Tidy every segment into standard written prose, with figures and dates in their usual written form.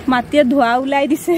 মাটিয়ে ধোৱা ওলাই দিছে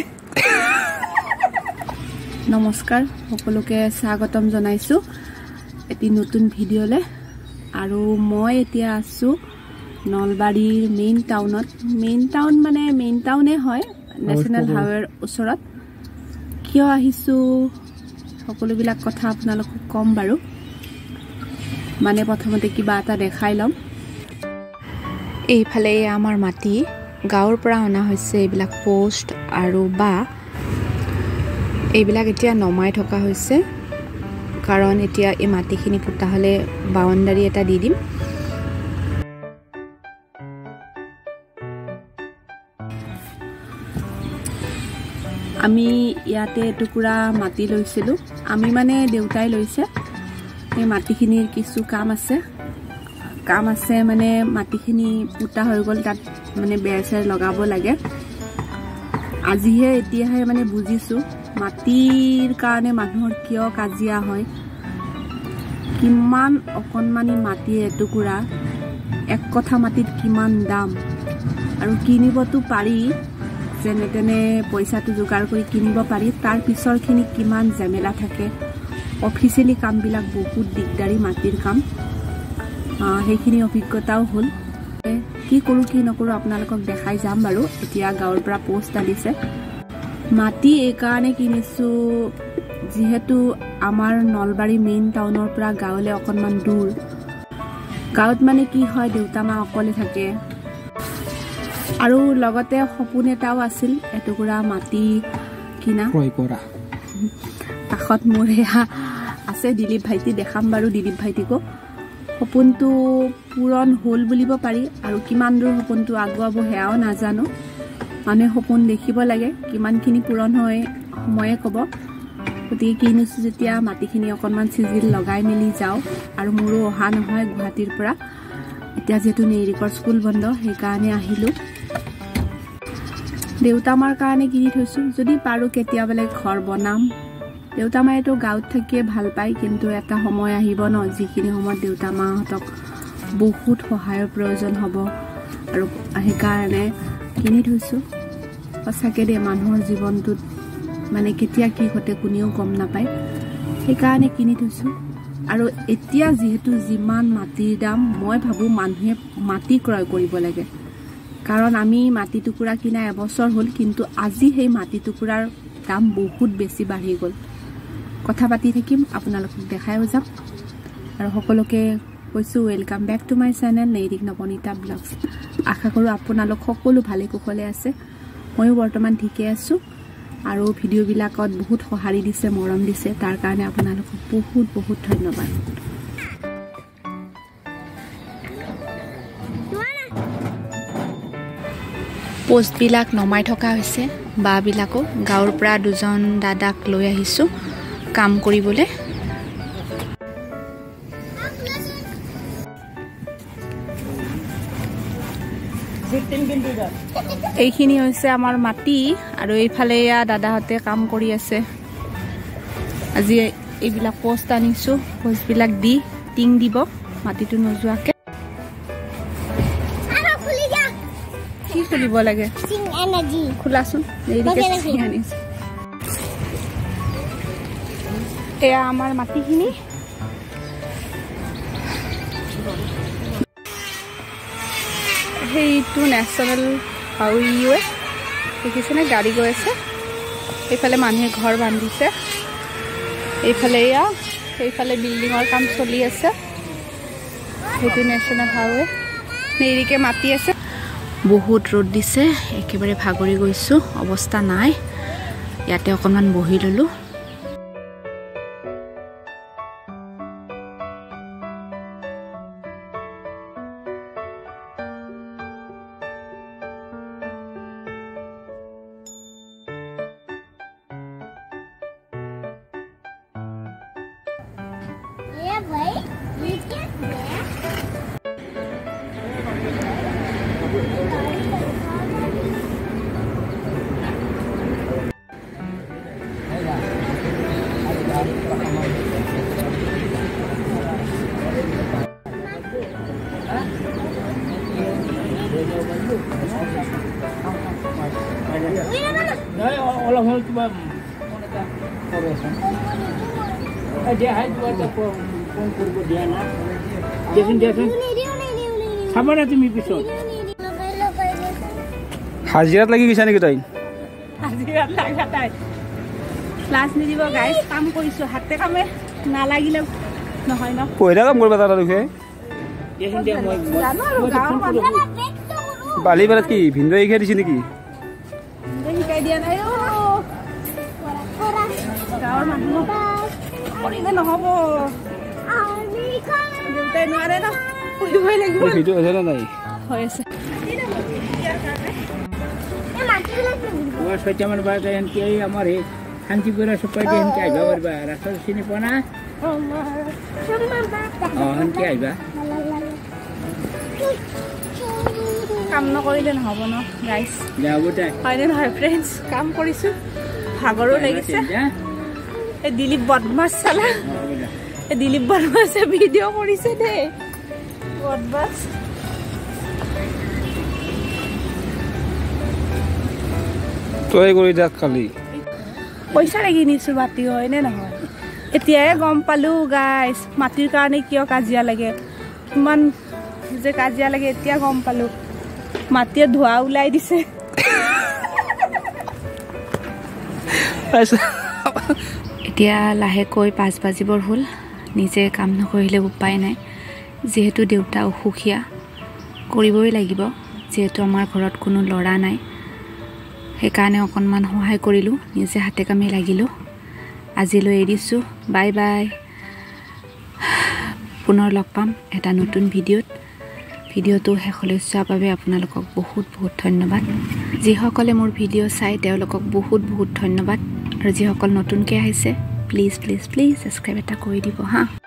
নমস্কাৰ সকলোকে স্বাগতম জনাইছো এটি নতুন ভিডিঅ'লে আৰু মই এতিয়া আছো নলবাৰীৰ মেইন টাউন মানে মেইন টাউনে হয় নেশনেল হাইৱেৰ ওচৰত কিয় আহিছো সকলো বিলাক কথা আপোনালোকক কম বাৰু মানে প্ৰথমতে কিবা এটা দেখাই লম এইফালে আমাৰ মাটি গাঁৱৰ পৰা অনা হৈছে এইবিলাক পোষ্ট আৰু বা এইবিলাক এতিয়া নমাই থকা হৈছে কাৰণ এতিয়া এই মাটিখিনি পুতা হলে বাউণ্ডাৰী এটা দি দিম আমি ইয়াতে টুকুৰা মাটি লৈছিলো আমি মানে দেউতাই লৈছে এই মাটিখিনিৰ কিছু কাম আছে মানে মাটিখিনি পুতা হৈ গল তাত মানে বেৰচেৰ লগাব লাগে আজিহে এতিয়াহে মানে বুজিছো মাটিৰ কাৰণে মানুহৰ কিয় কাজিয়া হয় কিমান অকণমানি মাটি এটুকুৰা এক কথা মাটিত কিমান দাম আৰু কিনিবতো পাৰি যেনে তেনে পইচাটো যোগাৰ কৰি কিনিব পাৰি তাৰ পিছৰখিনি কিমান ঝামেলা থাকে অফিচিয়েলি কামবিলাক বহুত দিগদাৰী মাটিৰ কাম সেইখিনি অভিজ্ঞতাও হ'ল কি কৰোঁ কি নকৰোঁ আপোনালোকক দেখাই যাম বাৰু এতিয়া গাঁৱৰ পৰা পোষ্ট আনিছে মাটি এই কাৰণে কিনিছোঁ যিহেতু আমাৰ নলবাৰী মেইন টাউনৰ পৰা গাঁৱলৈ অকণমান দূৰ গাঁৱত মানে কি হয় দেউতা মা অকলে থাকে আৰু লগতে সপোন এটাও আছিল এটুকুৰা মাটি কিনা কাষত মোৰ এয়া আছে দিলীপ ভাইটি দেখাম বাৰু দিলীপ ভাইটিকো সপোনটো পূৰণ হ'ল বুলিব পাৰি আৰু কিমান দূৰ সপোনটো আগুৱাব সেয়াও নাজানো মানুহে সপোন দেখিব লাগে কিমানখিনি পূৰণ হয় সময়ে ক'ব গতিকে কিনিছোঁ যেতিয়া মাটিখিনি অকণমান চিজিল লগাই মেলি যাওঁ আৰু মোৰো অহা নহয় গুৱাহাটীৰ পৰা এতিয়া যিহেতু নেৰিকৰ স্কুল বন্ধ সেইকাৰণে আহিলোঁ দেউতা মাৰ কাৰণে কিনি থৈছোঁ যদি পাৰোঁ কেতিয়াবালে ঘৰ বনাম দেউতা মায়েতো গাঁৱত থাকিয়ে ভাল পায় কিন্তু এটা সময় আহিব ন যিখিনি সময়ত দেউতা মাহঁতক বহুত সহায়ৰ প্ৰয়োজন হ'ব আৰু সেইকাৰণে কিনি থৈছোঁ সঁচাকৈ দেই মানুহৰ জীৱনটোত মানে কেতিয়া কি ঘটে কোনেও গম নাপায় সেইকাৰণে কিনি থৈছোঁ আৰু এতিয়া যিহেতু যিমান মাটিৰ দাম মই ভাবোঁ মানুহে মাটি ক্ৰয় কৰিব লাগে কাৰণ আমি মাটি টুকুৰা কিনা এবছৰ হ'ল কিন্তু আজি সেই মাটি টুকুৰাৰ দাম বহুত বেছি বাঢ়ি গ'ল কথা পাতি থাকিম আপোনালোকক দেখাইও যাম আৰু সকলোকে কৈছোঁ welcome back to my channel Nerik Nabanita blogs আশা কৰোঁ আপোনালোক সকলো ভালে কুশলে আছে ময়ো বৰ্তমান ঠিকে আছোঁ আৰু ভিডিঅ'বিলাকত বহুত সঁহাৰি দিছে মৰম দিছে তাৰ কাৰণে আপোনালোকক বহুত বহুত ধন্যবাদ পোষ্টবিলাক নমাই থকা হৈছে বাবিলাকো গাঁৱৰ পৰা দুজন দাদাক লৈ আহিছোঁ কাম কৰিবলৈ এইখিনি হৈছে আমাৰ মাটি আৰু এইফালে এয়া দাদাহঁতে কাম কৰি আছে আজি এইবিলাক পোষ্ট আনিছোঁ পোষ্টবিলাক দি টিং দিব মাটিটো নোযোৱাকৈ কি খুলিব লাগে খোলাচোন এয়া আমাৰ মাটিখিনি সেইটো নেশ্যনেল হাইৱে দেখিছেনে গাড়ী গৈ আছে এইফালে মানুহে ঘৰ বান্ধিছে এইফালে এয়া সেইফালে বিল্ডিঙৰ কাম চলি আছে সেইটো নেশ্যনেল হাইৱে নেৰিকে মাতি আছে বহুত ৰ'দ দিছে একেবাৰে ভাগৰি গৈছোঁ অৱস্থা নাই ইয়াতে অকণমান বহি ল'লোঁ অলপ হ'ল কিবা দিয়া হয় ফোন কৰিব দিয়া না দিয়াচোন দিয়াচোন চাব না তুমি পিছত হাজিৰাত লাগি গৈছা নেকি তই হাজিৰাত লাগা তাই ক্লাছ নিদিব গাইজ কাম কৰিছোঁ হাতে কামে নালাগিলে নহয় ন পইৰা কাম কৰিব তাৰ দেখে দিয়াচোন দিয়া মই জানো আৰু গাঁৱৰ মানুহ বালি বাৰত কি ভিন্দে শিকাই দিছে নেকি শিকাই দিয়া নাই গাঁৱৰ মানুহ কৰিলে নহ'ব দেউতাই নোৱাৰে ন কৰিবই লাগিব ভিডিঅ' আছে নে নাই হৈ আছে ছয়টামান বাজে এনকে আমাৰ এই শান্তিপুৰা চুপাইতে এনকে আহিবা পাৰিবা ৰাস্তা চিনি পোৱা না এনকে আহিবা কাম নকৰিলে নহ'ব ন গাইজ যাব তাই হয়নে নহয় ফ্ৰেণ্ডছ কাম কৰিছোঁ ভাগৰো লাগিছে এই দিলীপ বদমাছ চালা এই দিলীপ বদমাছে ভিডিঅ' কৰিছে দেই বদমাছ তই কৰি দেখ খালি পইচাৰে কিনিছোঁ মাটি হয়নে নহয় এতিয়াহে গম পালোঁ গাইজ মাটিৰ কাৰণে কিয় কাজিয়া লাগে ইমান যে কাজিয়া লাগে এতিয়া গম পালোঁ মাটিয়ে ধোঁৱা ওলাই দিছে এতিয়া লাহেকৈ 5 বাজিবৰ হ'ল নিজে কাম নকৰিলে উপায় নাই যিহেতু দেউতা অসুখীয়া কৰিবই লাগিব যিহেতু আমাৰ ঘৰত কোনো ল'ৰা নাই সেইকাৰণে অকণমান সহায় কৰিলোঁ নিজে হাতে কামে লাগিলোঁ আজিলৈ এৰিছোঁ বাই বাই পুনৰ লগ পাম এটা নতুন ভিডিঅ'টো শেষলৈ চোৱাৰ বাবে আপোনালোকক বহুত বহুত ধন্যবাদ যিসকলে মোৰ ভিডিঅ' চাই তেওঁলোকক বহুত বহুত ধন্যবাদ আৰু যিসকল নতুনকৈ আহিছে প্লিজ প্লিজ প্লিজ ছাবস্ক্ৰাইব এটা কৰি দিব হা